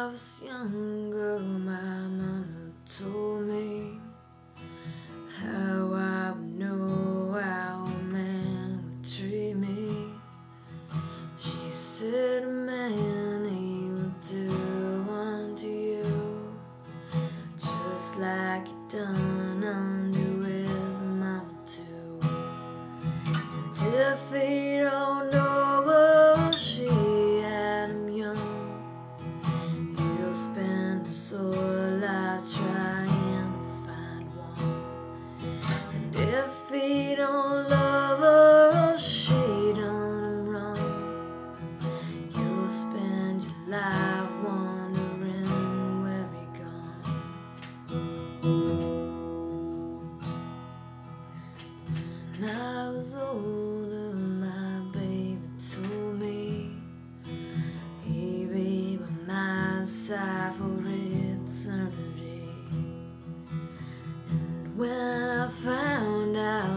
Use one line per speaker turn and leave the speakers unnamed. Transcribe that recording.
was younger, my mama told me how I would know how a man would treat me. She said a man, he would do unto you just like he done unto his mama too. And if he don't know what she had him young, he'll spend his whole life trying to find one. And if he don't love her or she done him wrong, you'll spend your life wondering where he gone. When I was older, my baby told me he'd be by my side for eternity. And when I found out